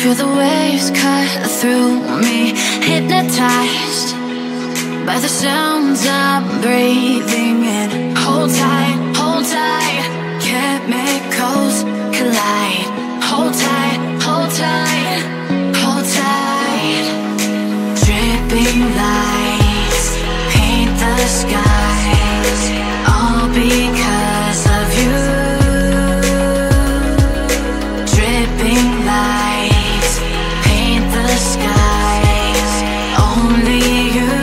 Feel the waves cut through me, hypnotized by the sounds I'm breathing in. Hold tight, hold tight, chemicals collide. Hold tight, hold tight, hold tight. Dripping lights paint the skies, all because of you. Dripping lights paint the skies, only you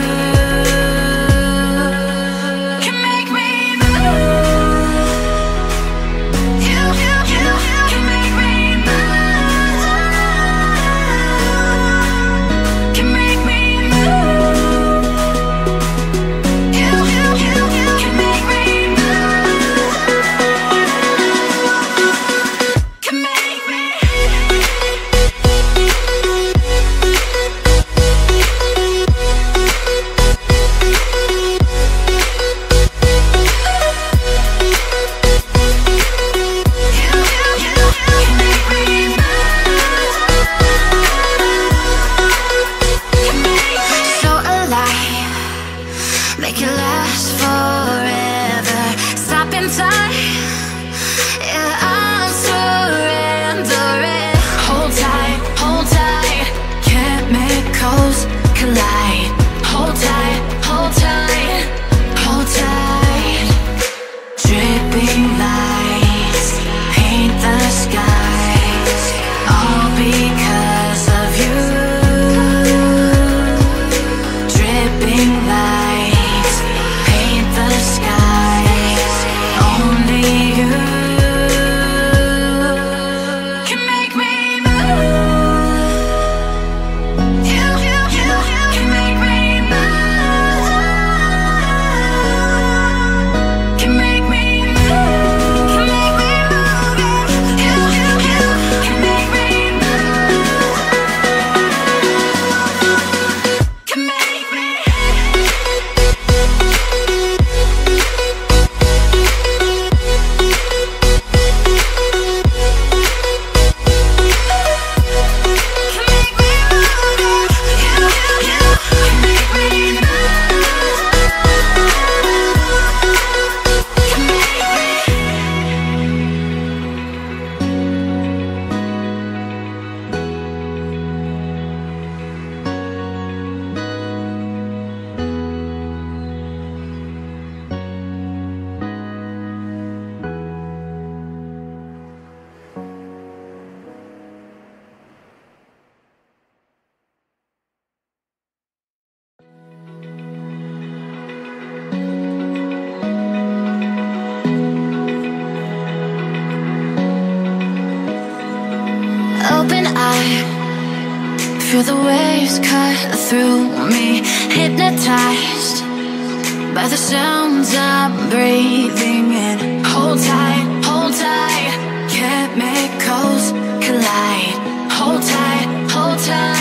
can make me move. You can make me move. Can make me move. You can make me move. Can make me. So alive, make it last forever. Stop in time, yeah, I'm surrendering. Hold tight, chemicals collide. Hold tight, hold tight, hold tight. Dripping lights paint the skies, all because of you. Dripping lights paint the skies, only you can make me move. You can make me move. Can make me move. Can make me move. You can make me move. Can make me. Open eye, feel the waves cut through me, hypnotized by the sounds I'm breathing in. Hold tight, chemicals collide. Hold tight, hold tight.